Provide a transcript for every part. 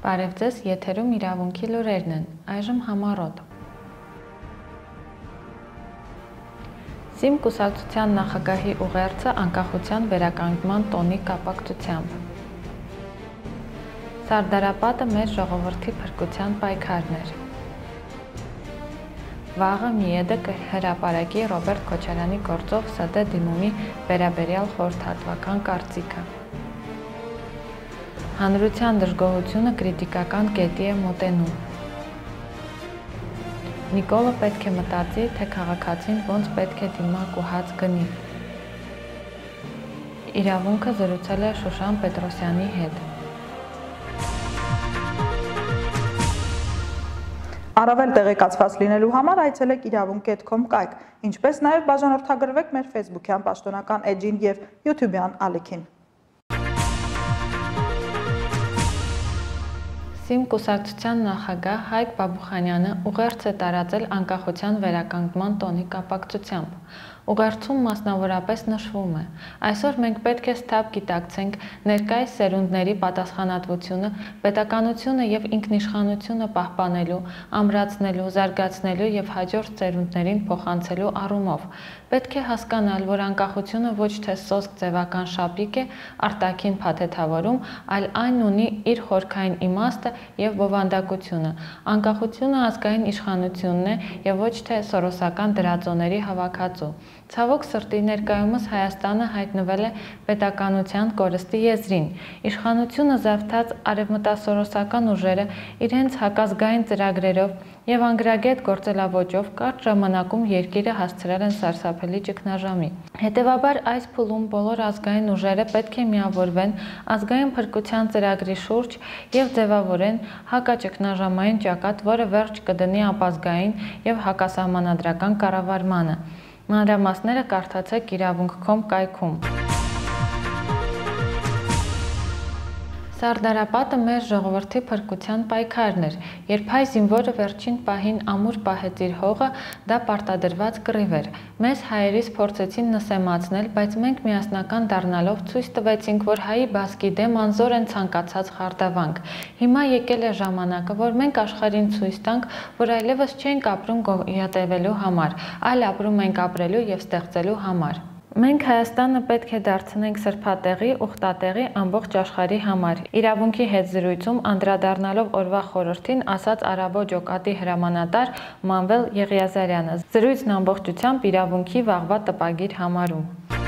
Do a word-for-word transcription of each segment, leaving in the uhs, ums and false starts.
Բարև ձեզ, եթերում իրավունքի լուրերն են, այժմ համառոտ։ ՍԻՄ կուսակցության նախագահի ուղերձը անկախության վերականգնման տոնի կապակցությամբ։ Սարդարապատը մեր ժողովրդի փրկության պայքարն էր։ Վաղը ՄԻԵԴ կհրապարակի Ռոբերտ Քոչարյանի գործով ՍԴ դիմումի վերաբերյալ խորհրդատվական կարծիքը։ Հանրության դժգոհությունը կրիտիկական կետի է մոտենում։ Նիկոլը պետք է մտածի, թե քաղաքացին ոնց պետք է դիմակ ու հաց գնի։ Իրավունքը զրուցել է Շուշան Պետրոսյանի հետ։ Առավել տեղեկացված լինելու համար այցելեք իրավունք կետ կոմ կայք, ինչպես նաև բաժանորդագրվեք մեր ֆեյսբուքյան պաշտոնական էջին և յութուբյան ալիքին։ ՍԻՄ կուսակցության նախագահ Հայկ Բաբուխանյանը ուղերձ է տարածել անկախության վերականգնման տոնի կապակցությամբ։ Ուղերձում մասնավորապես նշվում է. այսօր մենք պետք է սթափ գիտակցենք ներկայիս սերունդների պատասխանատվությունը, պետականությունը և ինքնիշխանությունը պահպանելու, ամրացնելու, զարգացնելու և հաջորդ սերունդներին փոխանցելու առումով։ Պետք է հասկանալ, որ անկախությունը ոչ թե սոսկ ձևական շապիկ է, արտաքին փաթեթավորում, այլ այն ունի իր խորքային իմաստը և բովանդակությունը։ Անկախությունը ազգային իշխանությունն է և ոչ թե սորոսական դրածոների հավաքածու։ Ցավոք սրտի, ներկայումս Հայաստանը հայտնվել է պետականության կորստի եզրին։ Իշխանությունը զավթած արևմտասորոսական ուժերը իրենց հակազգային ծրագրերով և անգրագետ գործելավոճով կարճ ժամանակում երկիրը հասցրել են սարսափելի ճգնաժամի։ Հետևաբար այս փուլում բոլոր ազգային ուժերը պետք է միավորվեն ազգային փրկության ծրագրի շուրջ և ձևավորեն հակաճգնաժամային ճակատ, որը վերջ կդնի ապազգային և հակասահմանադրական կառավարմանը։ Մանրամասները կարդացեք իրավունք կետ կոմ կայքում։ Սարդարապատը մեր ժողովրդի փրկության պայքարն էր, երբ հայ զինվորը վերջին պահին ամուր պահեց իր հողը, դա պարտադրված կռիվ էր։ Մեզ հայերիս փորձեցին նսեմացնել, բայց մենք միասնական դառնալով ցույց տվեցինք, որ հայի բազկի դեմ անզոր են ցանկացած խարդավանք։ Հիմա եկել է ժամանակը, որ մենք աշխարհին ցույց տանք, որ այլևս չենք ապրում գոյատևելու համար, այլ ապրում ենք ապրելու և ստեղծելու համար։ Մենք Հայաստանը պետք է դարձնենք սրբատեղի, ուխտատեղի ամբողջ աշխարհի համար։ Իրավունքի հետ զրույցում անդրադառնալով օրվա խորհրդին ասաց Արաբո ջոկատի հրամանատար Մանվել Եղիազարյանը։ Զրույցն ամբողջությամբ իրավունքի վաղվա տպագիր համարում։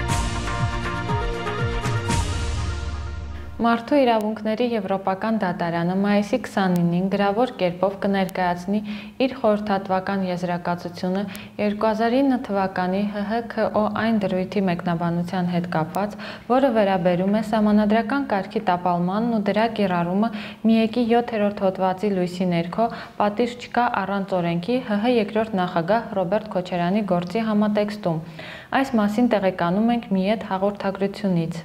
Մարդու իրավունքների Եվրոպական դատարանը մայիսի քսանինին գրավոր կերպով կներկայացնի իր խորհրդատվական եզրակացությունը երկու հազար ինը թվականի Հ Հ K O այն դրույթի մեկնաբանության հետ կապված, որը վերաբերում է սահմանադրական կարգի տապալմանն ու դրա կիրառումը ՄԻԵԿ-ի յոթերորդ հոդվածի լույսի ներքո պատիժ չկա առանց օրենքի Հ Հ երկրորդ նախագահ Ռոբերտ Քոչարյանի գործի համատեքստում։ Այս մասին տեղեկանում ենք ՄԻԵԴ հաղորդագրությունից։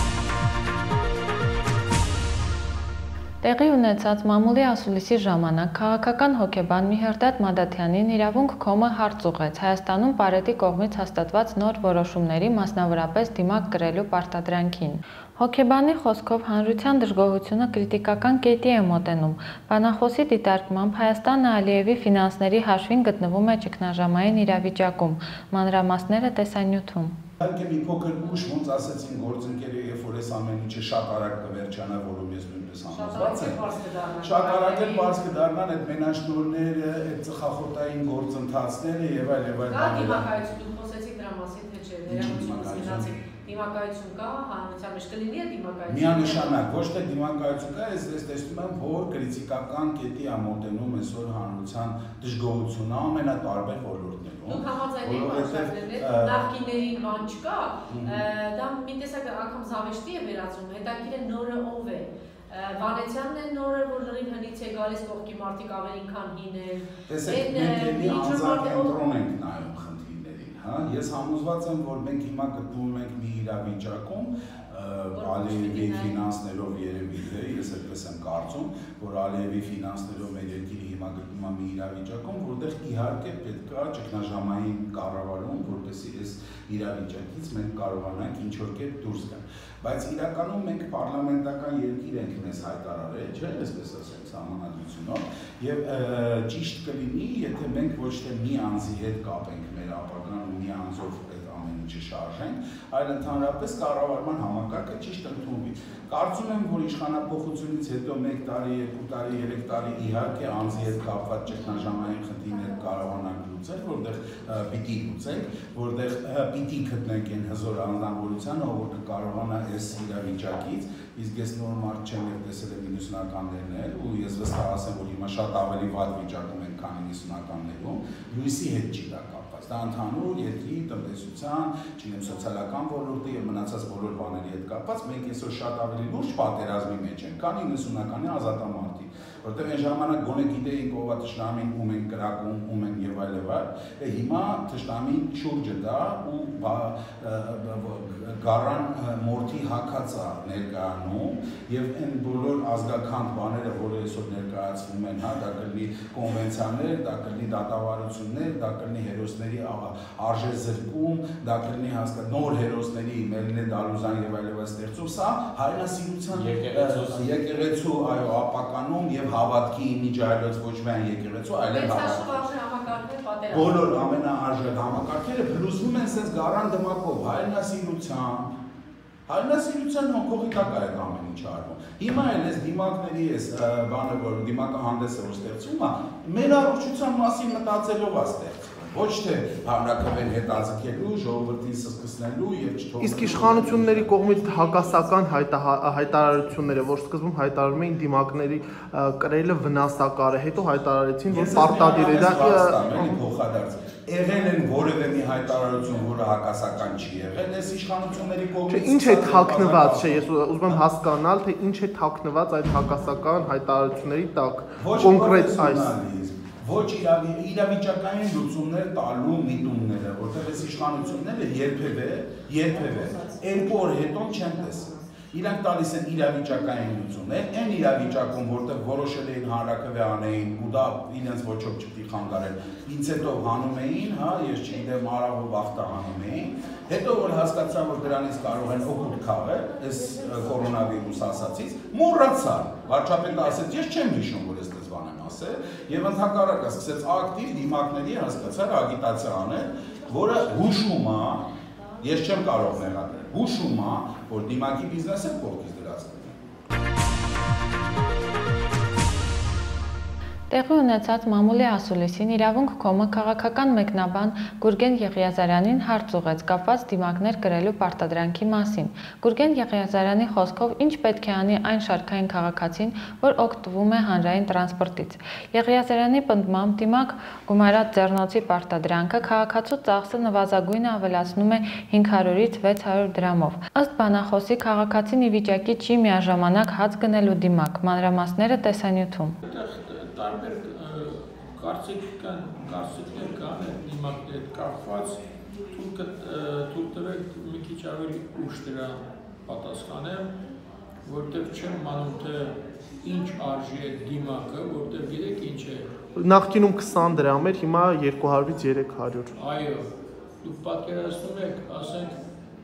Տեղի ունեցած մամուլի ասուլիսի ժամանակ քաղաքական հոգեբան Միհերդադ Մադաթյանին իրավունք կետ կոմ-ը հարց ուղղեց Հայաստանում Պարետի կողմից հաստատված նոր որոշումների, մասնավորապես դիմակ կրելու պարտադրանքին։ Հոգեբանի խոսքով հանրության դժգոհությունը կրիտիկական կետի է մոտենում։ Բանախոսի դիտարկմամբ Հայաստանը Ալիևի ֆինանսների հաշվին գտնվում է ճգնաժամային իրավիճակում։ Մանրամասները տեսանյութում։ Իհարկե մի փոքր ուշ, ոնց ասեցին գործընկերը, երբ որ այս ամեն ինչը շատ արագ կվերջանա, որում ես նույնպես համոզված եմ։ Շատ արագ էլ բաց կդառնան այդ մենաշնորհները, այդ ծխախոտային գործընթացները եւ այլ եւ այլ։ Կա դիմակայություն, խոսեցիք դրա մասին, թե չէ, վերահսկողությունից գնացիք։ Դիմակայություն կա, հանրության մեջ կլինի է դիմակայություն։ Միանշանակ, ոչ թե դիմակայություն կա, ես ես տեսնում եմ, որ կրիտիկական կետի է մոտենում այսօր հանրության դժգոհությունը ամենատարբեր ոլորտներում։ Դուք համաձայն եք նախկիներին բան չկա, դա մի տեսակ անգամ զավեշտի է վերածում, հետաքրքիր է նորը ով է։ Վանեցյանն է նորը, որ լրիվ հնից է գալիս կողքի մարդիկ ավելին քան հին են։ Տեսեք, մենք մի անձակենտրոն ենք նայում խնդիրներին, հա։ Ես համոզված եմ, որ մենք հիմա գտնվում ենք մի իրավիճակում, Ալիևի ֆինանսներով երևի է, ես այդպես եմ կարծում, որ Ալիևի ֆինանսներով մեր երկիրը հիմա գտնվում է մի իրավիճակում, որտեղ իհարկե պետք է ճգնաժամային կառավարում, որպեսզի այս իրավիճակից մենք կարողանանք ինչ որ կերպ դուրս գալ։ Բայց իրականում մենք պարլամենտական երկիր ենք մեզ հայտարարել, չէ՞, այսպես ասեմ, սահմանադրությունով, եւ ճիշտ կլինի, եթե մենք ոչ թե մի անձի հետ կապենք մեր ապագան ու մի անձով այդ ամեն ինչը շարժենք, այլ ընդհանրապես կառավարման համակարգը ճիշտ ընդունվի։ Կարծում եմ, որ իշխանափոխությունից հետո մեկ տարի, երկու տարի, երեք տարի իհարկե անձի հետ կապված ճգնաժամային խնդիրներ կարողանանք լուծել, որտեղ պիտի լուծենք, որտեղ պիտի գտնենք այն հզոր անձնավորությանը, ով կկարողանա այս իրավիճակից, իսկ ես նոր մարդ չեմ եւ տեսել եմ իննսունականներն էլ, ու ես վստահ ասեմ, որ հիմա շատ ավելի վատ վիճակում ենք, քան իննսունականներում, լույսի հետ չի դա կապված։ Դա ընդհանուր երկրի տնտեսության, չգիտեմ, սոցիալական ոլորտի եւ մնացած բոլոր բաների հետ կապված, մենք այսօր շատ ավելի լուրջ պատերազմի մեջ ենք, քան իննսունականի ազատամարտի, որտեղ այն ժամանակ գոնե գիտեինք ով է թշնամին, ում են կրակում, ում են եւ այլ եւ այլ, հիմա թշնամին շուրջը դա ու գարան մորթի հակած է ներկայանում եւ այն բոլոր ազգական բաները, որը այսօր ներկայացվում են, հա, դա կլինի կոնվենցիաներ, դա կլինի դատավարություններ, դա կլինի հերոսների արժեզրկում, դա կլինի հասկա նոր հերոսների Մելինե Դալուզան եւ այլ եւ այլ ստեղծում, սա հայրենասիրության եկեղեցու այո ապականում եւ հավատքի միջայլոց ոչ միայն եկեղեցու, այլև հավատքի բոլոր ամենաարժեք համակարգերը փլուզվում են sense գարան դմակով, հայրենասիրության, հայրենասիրության հոգողի տակ է ամեն ինչ արվում։ Հիմա էլ այս դիմակների այս բանը, որ դիմակահանդեսը որ ստեղծում է, մեր առողջության մասին մտածելով է ստեղծվում։ Ոչ թե հանրակրվեն հետաձգելու, ժողովրդին սկսնելու եւ չթողնելու։ Իսկ իշխանությունների կողմից հակասական հայտարարությունները, որ սկզբում հայտարարում էին դիմակների կրելը վնասակար է, հետո հայտարարեցին, որ պարտադիր է դա փոխադարձ։ Եղել են որևէ մի հայտարարություն, որը հակասական չի եղել, այս իշխանությունների կողմից։ Ինչ է թաքնված, չէ, ես ուզում եմ հասկանալ, թե ինչ է թաքնված այդ հակասական հայտարարությունների տակ, կոնկրետ այս ոչ իրավիճակային լուծումներ տալու միտումները, որտեղ այս իշխանությունները երբևէ, երբևէ երկու օր հետո չեն տեսել։ Իրանք տալիս են իրավիճակային լուծումներ, այն իրավիճակում, որտեղ որոշել էին հանրակրվե անեին, ու դա իրենց ոչով չպիտի խանգարել, ինձ հետո հանում էին, հա, ես չգիտեմ, արաղով վախտա հանում էին, հետո որ հասկացան, որ դրանից կարող են օգուտ քաղել, այս կորոնավիրուս ասացից, մոռացան, վարչապետը ասեց, ես չեմ հիշում, որ ես դες բան եմ ասել, եւ ընդհակառակը սկսեց ակտիվ դիմակների հասկացար ագիտացիա անել, որը հուշում է, ես չեմ կարող նեղանել, հուշում է, որ դիմակի բիզնեսը կողքից դրած կլինի։ Տեղի ունեցած մամուլի ասուլիսին իրավունք կոմը քաղաքական մեկնաբան Գուրգեն Եղիազարյանին հարց ուղղեց կապված դիմակներ կրելու պարտադրանքի մասին։ Գուրգեն Եղիազարյանի խոսքով ինչ պետք է անի այն շարքային քաղաքացին, որ օգտվում է հանրային տրանսպորտից։ Եղիազարյանի պնդմամբ դիմակ գումարած ձեռնոցի պարտադրանքը քաղաքացու ծախսը նվազագույնը ավելացնում է հինգ հարյուրից վեց հարյուր դրամով։ Ըստ բանախոսի քաղաքացին ի վիճակի չի միաժամանակ հաց գնելու դիմակ։ Մանրամասները տեսանյութում։ Տարբեր կարծիք կան, կարծիքներ կան այդ դիմակների հետ կապված, թույլ տվեք մի քիչ ավելի ուշ դրա պատասխանեմ, որտեղ չեմ մանում, թե ինչ արժի է դիմակը, որտեղ գիտեք ինչ է։ Նախկինում քսան դրամ էր, հիմա երկու հարյուրից երեք հարյուր։ Այո, դուք պատկերացնում եք, ասենք,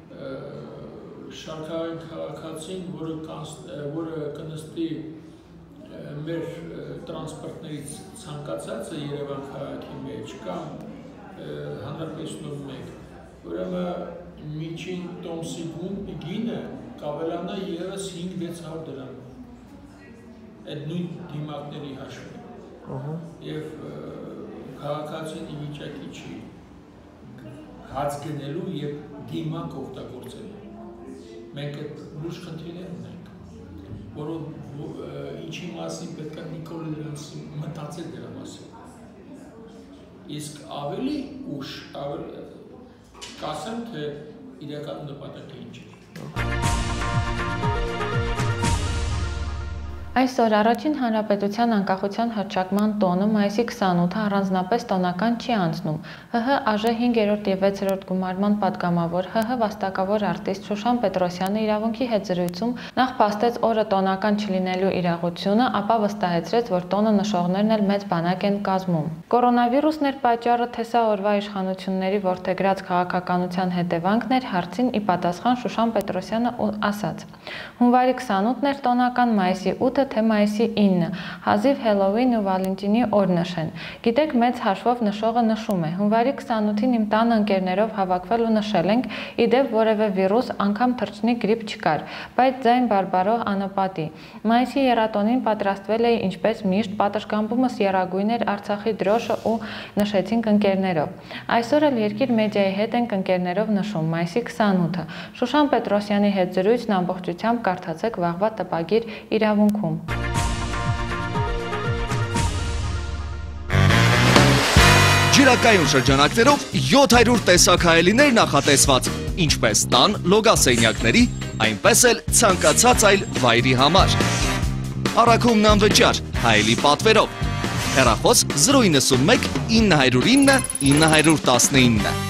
շարքային քաղաքացին, որը կնստի մեր տրանսպորտներից ցանկացածը Երևան քաղաքի մեջ կամ հանրապետությունում մեկ, ուրեմն միջին տոմսի գինը կավելանա ևս հինգ-վեց հարյուր դրամ այդ նույն դիմակների հաշվին եւ քաղաքացին ի վիճակի չի հաց գնելու եւ դիմակ օգտագործելու։ Մենք այդ լուրջ խնդիրներ ունենք, որոնք ինչի մասին պետք է Նիկոլ Լենսի մտածել դրա մասին։ Իսկ ավելի ուշ կասեմ, թե իրական նպատակը ինչ է։ Այսօր Առաջին Հանրապետության անկախության հռչակման տոնը մայիսի քսանութը առանձնապես տոնական չի անցնում։ ՀՀ ԱԺ հինգերորդ և վեցերորդ գումարման պատգամավոր ՀՀ վաստակավոր արտիստ Շուշան Պետրոսյանը իրավունքի հետ զրույցում նախ փաստեց օրը տոնական չլինելու իրողությունը, ապա վստահեցրեց, որ տոնը նշողներն էլ մեծ բանակ են կազմում։ Կորոնավիրուսն էր պատճառը, թե սա օրվա իշխանությունների որդեգրած քաղաքականության հետևանքն էր, հարցին ի պատասխան Շուշան Պետրոսյանը ասաց. Հունվարի քսանութն էր տոնական, մայիսի ութը թե մայիսի ինը, հազիվ Հելովին ու Վալենտինի օր նշեն։ Գիտեք, մեծ հաշվով նշողը նշում է։ Հունվարի քսանութին իմ տանը ընկերներով հավաքվել ու նշել ենք, իդեպ որևէ վիրուս, անգամ թռչնի գրիպ չկար, բայց ձայն բարբարող անապատի։ Մայիսի եռատոնին պատրաստվել էի ինչպես միշտ, պատշգամբումս եռագույն էր Արցախի դրոշը ու նշեցինք ընկերներով։ Այսօր էլ Երկիր մեդիայի հետ ենք ընկերներով նշում, մայիսի քսանութը։ Շուշան Պետրոսյանի հետ զրույցն ամբողջությամբ կարդացեք վաղվա տպագիր իրավունքում։ Ջրակայուն շրջանակներով յոթ հարյուր տեսակ հայելիներ նախատեսված, ինչպես տան լոգասենյակների, այնպես էլ ցանկացած այլ վայրի համար։ Առաքումն անվճար, հայելի պատվերով։ Հեռախոս զրո իննսուն մեկ ինը հարյուր ինը ինը հարյուր տասնինը։